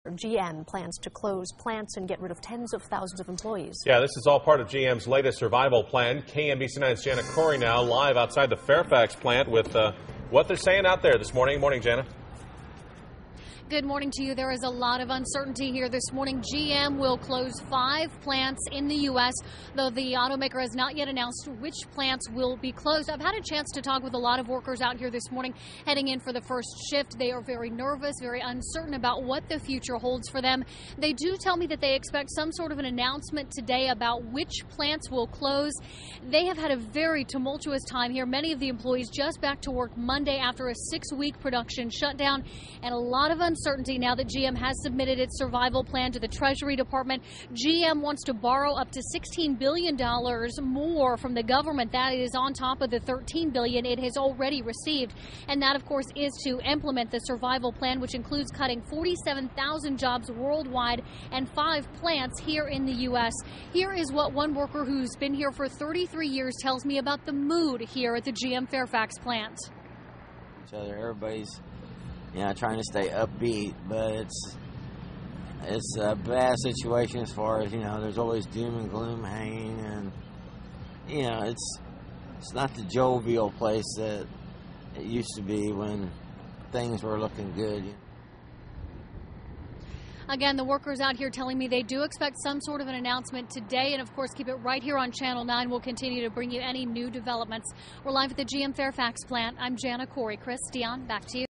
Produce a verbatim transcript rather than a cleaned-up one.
G M plans to close plants and get rid of tens of thousands of employees. Yeah, this is all part of G M's latest survival plan. K N B C nine's Jana Corey now live outside the Fairfax plant with uh, what they're saying out there this morning. Morning, Jana. Good morning to you. There is a lot of uncertainty here this morning. G M will close five plants in the U S, though the automaker has not yet announced which plants will be closed. I've had a chance to talk with a lot of workers out here this morning heading in for the first shift. They are very nervous, very uncertain about what the future holds for them. They do tell me that they expect some sort of an announcement today about which plants will close. They have had a very tumultuous time here. Many of the employees just back to work Monday after a six-week production shutdown, and a lot of uncertainty Uncertainty now that G M has submitted its survival plan to the Treasury Department. G M wants to borrow up to sixteen billion dollars more from the government. That is on top of the thirteen billion dollars it has already received. And that, of course, is to implement the survival plan, which includes cutting forty-seven thousand jobs worldwide and five plants here in the U S. Here is what one worker who's been here for thirty-three years tells me about the mood here at the G M Fairfax plant. So everybody's You know, trying to stay upbeat, but it's it's a bad situation as far as, you know, there's always doom and gloom hanging, and, you know, it's it's not the jovial place that it used to be when things were looking good. Again, the workers out here telling me they do expect some sort of an announcement today, and of course keep it right here on Channel nine. We'll continue to bring you any new developments. We're live at the G M Fairfax plant. I'm Jana Corey. Chris, Dion, back to you.